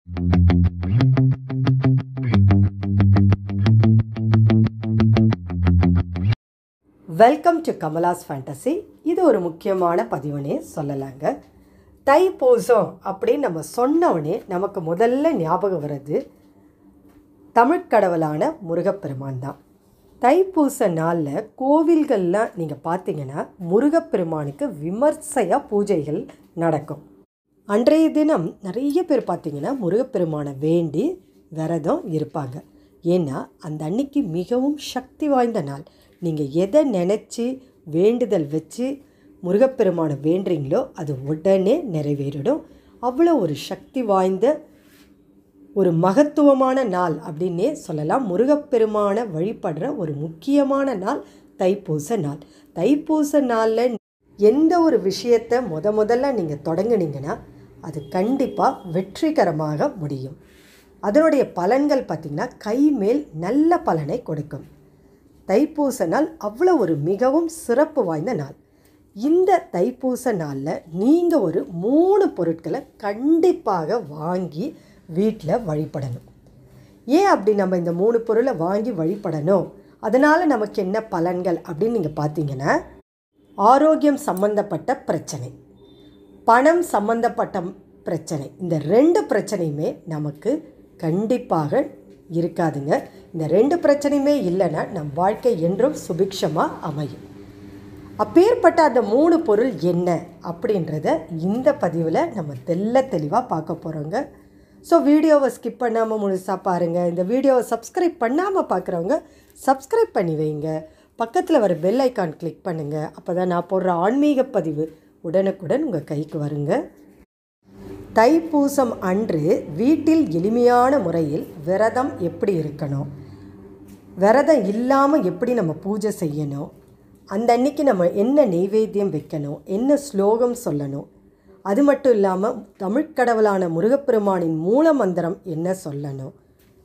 Welcome to Kamala's fantasy. இது ஒரு முக்கியமான பதிவுனே சொல்லலாங்க. தைப்பூசம் அப்படின்னு நம்ம சொன்னவனே நமக்கு முதல்ல ஞாபகம் வர்றது தமிழ்க்கடவுளான முருகப்பெருமான் தான். தைப்பூச நாளில் கோவில்கள்லாம் நீங்கள் பார்த்தீங்கன்னா முருகப்பெருமானுக்கு விமர்சையாக பூஜைகள் நடக்கும். அன்றைய தினம் நிறைய பேர் பார்த்திங்கன்னா முருகப்பெருமானை வேண்டி விரதம் இருப்பாங்க. ஏன்னா அந்த அன்னைக்கு மிகவும் சக்தி வாய்ந்த நாள். நீங்கள் எதை நினச்சி வேண்டுதல் வச்சு முருகப்பெருமானை வேண்டுறீங்களோ அது உடனே நிறைவேறிடும். அவ்வளோ ஒரு சக்தி வாய்ந்த ஒரு மகத்துவமான நாள் அப்படின்னே சொல்லலாம். முருகப்பெருமானை வழிபடுற ஒரு முக்கியமான நாள் தைப்பூச நாள். தைப்பூச நாளில் எந்த ஒரு விஷயத்தை முதல்ல நீங்கள் தொடங்குனீங்கன்னா அது கண்டிப்பாக வெற்றிகரமாக முடியும். அதனுடைய பலன்கள் பார்த்திங்கன்னா கைமேல் நல்ல பலனை கொடுக்கும். தைப்பூச நாள் அவ்வளோ ஒரு மிகவும் சிறப்பு வாய்ந்த நாள். இந்த தைப்பூச நாளில் நீங்கள் ஒரு 3 பொருட்களை கண்டிப்பாக வாங்கி வீட்டில் வழிபடணும். ஏன் அப்படி நம்ம இந்த 3 பொருளை வாங்கி வழிபடணும், அதனால் நமக்கு என்ன பலன்கள் அப்படின்னு நீங்கள் பார்த்தீங்கன்னா, ஆரோக்கியம் சம்பந்தப்பட்ட பிரச்சனை, பணம் சம்பந்தப்பட்ட பிரச்சனை, இந்த 2 பிரச்சனையுமே நமக்கு கண்டிப்பாக இருக்காதுங்க. இந்த 2 பிரச்சனையுமே இல்லைன்னா நம் வாழ்க்கை என்றும் சுபிக்ஷமாக அமையும். அப்பேற்பட்ட அந்த 3 பொருள் என்ன அப்படின்றத இந்த பதிவில் நம்ம தெளிவாக பார்க்க போகிறோங்க. ஸோ வீடியோவை ஸ்கிப் பண்ணாமல் முழுசாக பாருங்கள். இந்த வீடியோவை சப்ஸ்கிரைப் பண்ணாமல் பார்க்குறவங்க சப்ஸ்கிரைப் பண்ணி வைங்க. பக்கத்தில் வர பெல் ஐக்கான் கிளிக் பண்ணுங்கள். அப்போ தான் நான் போடுற ஆன்மீக பதிவு உடனுக்குடன் உங்கள் கைக்கு வருங்க. தைப்பூசம் அன்று வீட்டில் எளிமையான முறையில் விரதம் எப்படி இருக்கணும், விரதம் இல்லாமல் எப்படி நம்ம பூஜை செய்யணும், அந்த அன்னைக்கு நம்ம என்ன நெய்வேத்தியம் வைக்கணும், என்ன ஸ்லோகம் சொல்லணும், அது மட்டும் இல்லாமல் தமிழ்க்கடவுளான முருகப்பெருமானின் மூல மந்திரம் என்ன சொல்லணும்,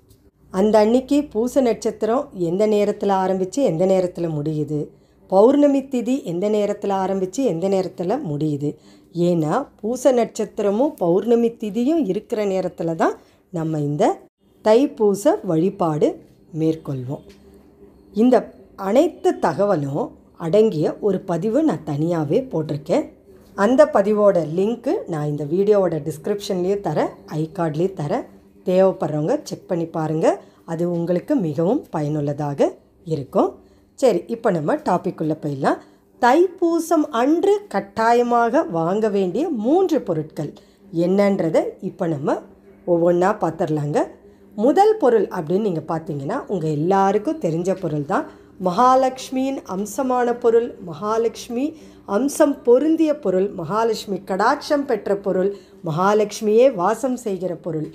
அந்த அன்னைக்கு பூச நட்சத்திரம் எந்த நேரத்தில் ஆரம்பித்து எந்த நேரத்தில் முடியுது, பௌர்ணமி திதி எந்த நேரத்தில் ஆரம்பித்து எந்த நேரத்தில் முடியுது. ஏன்னா பூச நட்சத்திரமும் பௌர்ணமி திதியும் இருக்கிற நேரத்தில் தான் நம்ம இந்த தைப்பூச வழிபாடு மேற்கொள்வோம். இந்த அனைத்து தகவலும் அடங்கிய ஒரு பதிவு நான் தனியாகவே போட்டிருக்கேன். அந்த பதிவோட லிங்க்கு நான் இந்த வீடியோவோட டிஸ்கிரிப்ஷன்லேயும் தரேன், ஐகார்ட்லேயும் தரேன். தேவைப்படுறவங்க செக் பண்ணி பாருங்கள். அது உங்களுக்கு மிகவும் பயனுள்ளதாக இருக்கும். சரி, இப்போ நம்ம டாபிக்குள்ளே போயிடலாம். தைப்பூசம் அன்று கட்டாயமாக வாங்க வேண்டிய 3 பொருட்கள் என்னன்றதை இப்போ நம்ம ஒவ்வொன்றா பார்த்துடலாங்க. முதல் பொருள் அப்படின்னு நீங்கள் பார்த்தீங்கன்னா உங்கள் எல்லாருக்கும் தெரிஞ்ச பொருள் தான். மகாலட்சுமியின் அம்சமான பொருள், மகாலட்சுமி அம்சம் பொருந்திய பொருள், மகாலட்சுமி கடாட்சம் பெற்ற பொருள், மகாலட்சுமியே வாசம் செய்கிற பொருள்.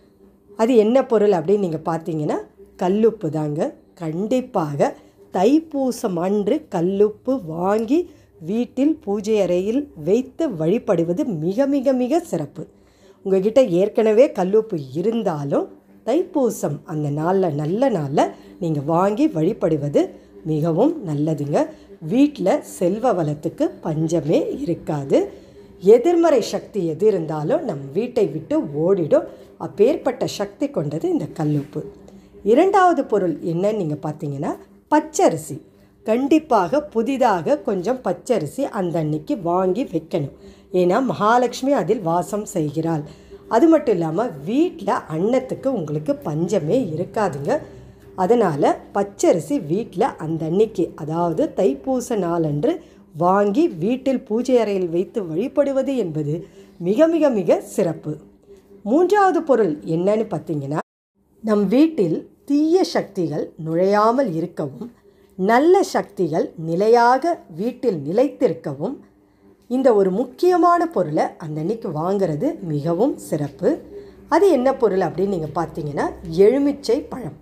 அது என்ன பொருள் அப்படின்னு நீங்கள் பார்த்தீங்கன்னா கல்லுப்பு தாங்க. கண்டிப்பாக தைப்பூசம் அன்று கல்லுப்பு வாங்கி வீட்டில் பூஜை அறையில் வைத்து வழிபடுவது மிக மிக மிக சிறப்பு. உங்கள்கிட்ட ஏற்கனவே கல்லுப்பு இருந்தாலும் தைப்பூசம் அந்த நாளில் நல்ல நாளில் நீங்கள் வாங்கி வழிபடுவது மிகவும் நல்லதுங்க. வீட்டில் செல்வ வளத்துக்கு பஞ்சமே இருக்காது. எதிர்மறை சக்தி எது இருந்தாலும் நம் வீட்டை விட்டு ஓடிடும். அப்பேற்பட்ட சக்தி கொண்டது இந்த கல்லுப்பு. இரண்டாவது பொருள் என்னன்னு நீங்கள் பார்த்தீங்கன்னா பச்சரிசி. கண்டிப்பாக புதிதாக கொஞ்சம் பச்சரிசி அந்த அன்னைக்கு வாங்கி வைக்கணும். ஏன்னா மகாலட்சுமி அதில் வாசம் செய்கிறாள். அது மட்டும் இல்லாமல் வீட்டில் அன்னத்துக்கு உங்களுக்கு பஞ்சமே இருக்காதுங்க. அதனால் பச்சரிசி வீட்டில் அந்த அன்னைக்கு, அதாவது தைப்பூச நாளன்று வாங்கி வீட்டில் பூஜை அறையில் வைத்து வழிபடுவது என்பது மிக மிக மிக சிறப்பு. மூன்றாவது பொருள் என்னன்னு பார்த்தீங்கன்னா, நம் வீட்டில் தீய சக்திகள் நுழையாமல் இருக்கவும் நல்ல சக்திகள் நிலையாக வீட்டில் நிலைத்திருக்கவும் இந்த ஒரு முக்கியமான பொருளை அந்த அன்னைக்கு வாங்கிறது மிகவும் சிறப்பு. அது என்ன பொருள் அப்படின்னு நீங்கள் பார்த்தீங்கன்னா எலுமிச்சை பழம்.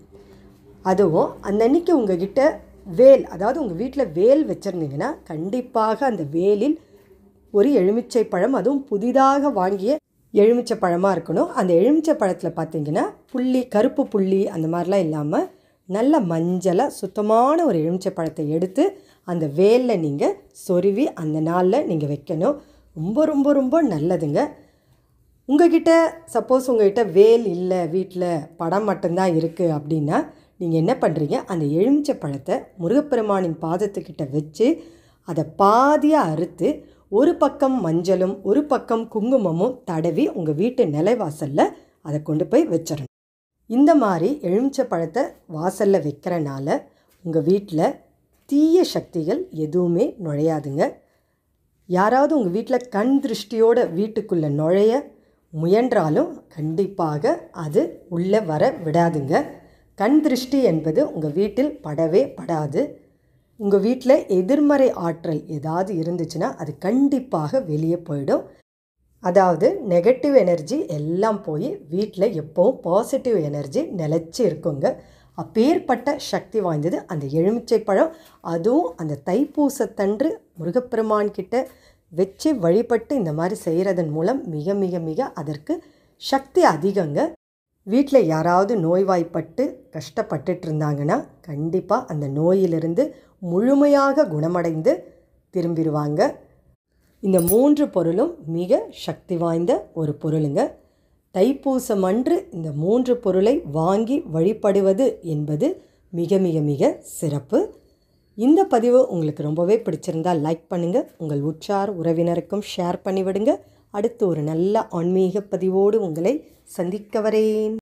அதுவும் அந்த அன்னைக்கு உங்ககிட்ட வேல், அதாவது உங்கள் வீட்டில் வேல் வச்சுருந்தீங்கன்னா கண்டிப்பாக அந்த வேலில் ஒரு எலுமிச்சை பழம், அதுவும் புதிதாக வாங்கிய எலுமிச்சை பழமாக இருக்கணும். அந்த எலுமிச்சை பழத்தில் பார்த்தீங்கன்னா புள்ளி, கருப்பு புள்ளி அந்த மாதிரிலாம் இல்லாமல் நல்ல மஞ்சளாக சுத்தமான ஒரு எலுமிச்சை பழத்தை எடுத்து அந்த வேலில் நீங்கள் சொருவி அந்த நாளில் நீங்கள் வைக்கணும். ரொம்ப ரொம்ப ரொம்ப நல்லதுங்க. உங்ககிட்ட சப்போஸ் உங்கள்கிட்ட வேல் இல்லை, வீட்டில் படம் மட்டும்தான் இருக்குது அப்படின்னா நீங்கள் என்ன பண்ணுறீங்க, அந்த எலுமிச்சை பழத்தை முருகப்பெருமானின் பாதத்துக்கிட்ட வச்சு அதை பாதியாக அறுத்து ஒரு பக்கம் மஞ்சளும் ஒரு பக்கம் குங்குமமும் தடவி உங்கள் வீட்டு நிலைவாசலில் அதை கொண்டு போய் வச்சிடணும். இந்த மாதிரி எலுமிச்சை பழத்தை வாசலில் வைக்கிறனால உங்கள் வீட்டில் தீய சக்திகள் எதுவுமே நுழையாதுங்க. யாராவது உங்கள் வீட்டில் கண் திருஷ்டியோட வீட்டுக்குள்ளே நுழைய முயன்றாலும் கண்டிப்பாக அது உள்ளே வர விடாதுங்க. கண் திருஷ்டி என்பது உங்கள் வீட்டில் படவே படாது. உங்கள் வீட்டில் எதிர்மறை ஆற்றல் ஏதாவது இருந்துச்சுன்னா அது கண்டிப்பாக வெளியே போயிடும். அதாவது நெகட்டிவ் எனர்ஜி எல்லாம் போய் வீட்டில் எப்போவும் பாசிட்டிவ் எனர்ஜி நிலச்சி இருக்குங்க. அப்பேற்பட்ட சக்தி வாய்ந்தது அந்த எலுமிச்சை பழம். அதுவும் அந்த தைப்பூசத்தன்று முருகப்பெருமான் கிட்ட வச்சு வழிபட்டு இந்த மாதிரி செய்கிறதன் மூலம் மிக மிக மிக அதற்கு சக்தி அதிகங்க. வீட்டில் யாராவது நோய்வாய்ப்பட்டு கஷ்டப்பட்டுட்டு இருந்தாங்கன்னா கண்டிப்பாக அந்த நோயிலிருந்து முழுமையாக குணமடைந்து திரும்பிடுவாங்க. இந்த 3 பொருளும் மிக சக்தி வாய்ந்த ஒரு பொருளுங்க. தைப்பூசம் அன்று இந்த 3 பொருளை வாங்கி வழிபடுவது என்பது மிக மிக மிக சிறப்பு. இந்த பதிவு உங்களுக்கு ரொம்பவே பிடிச்சிருந்தால் லைக் பண்ணுங்கள், உங்கள் உற்றார் உறவினருக்கும் ஷேர் பண்ணிவிடுங்க. அடுத்து ஒரு நல்ல ஆன்மீக பதிவோடு உங்களை சந்திக்க வரேன்.